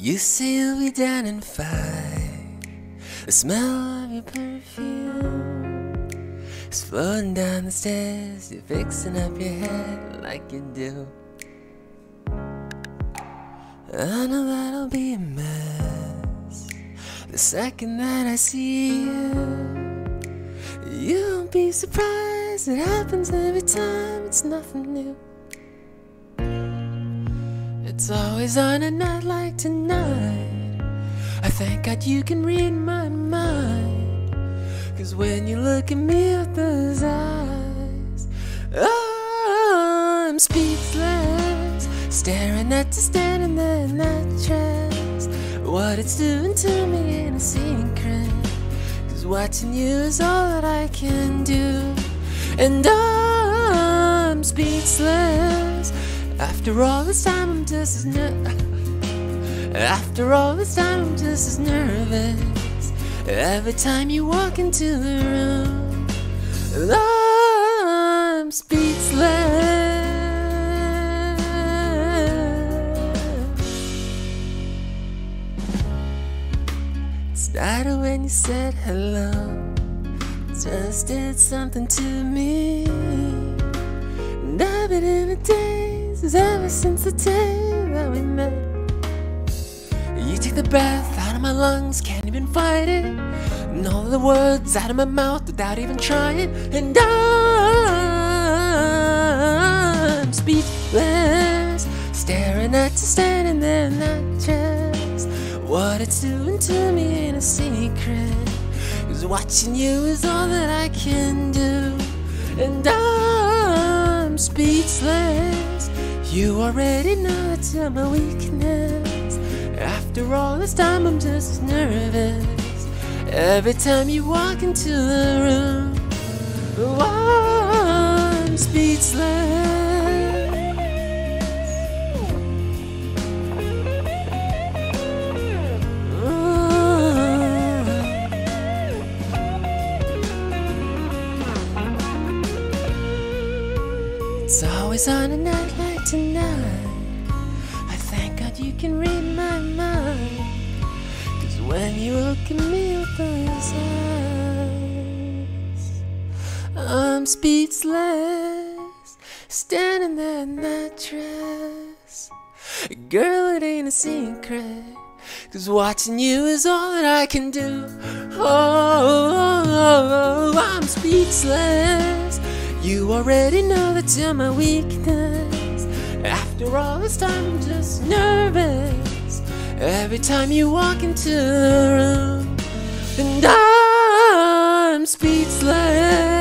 You say you'll be down in 5. The smell of your perfume is floating down the stairs. You're fixing up your head like you do. I know that'll be a mess the second that I see you. You won't be surprised, it happens every time, it's nothing new. It's always on a night like tonight. I thank God you can read my mind, 'cause when you look at me with those eyes, oh, I'm speechless, staring at you standing there in that dress. What it's doing to me ain't a secret, 'cause watching you is all that I can do. And I'm speechless. After all this time I'm just as nervous every time you walk into the room. I'm speechless. It started when you said hello, just did something to me, and I've been in a daze ever since the day that we met. You take the breath out of my lungs, can't even fight it, and all the words out of my mouth without even trying. And I'm speechless, staring at you standing there in that dress. What it's doing to me ain't a secret, 'cause watching you is all that I can do. And I'm speechless. You already know it's my weakness. After all this time I'm just as nervous every time you walk into the room. Oh, I'm speechless. It's always on a night like tonight. I thank God you can read my mind, 'cause when you look at me with those eyes, I'm speechless, standing there in that dress. Girl, it ain't a secret, 'cause watching you is all that I can do. Oh, I'm speechless. You already know that you're my weakness. After all this time I'm just nervous every time you walk into the room. And I'm speechless.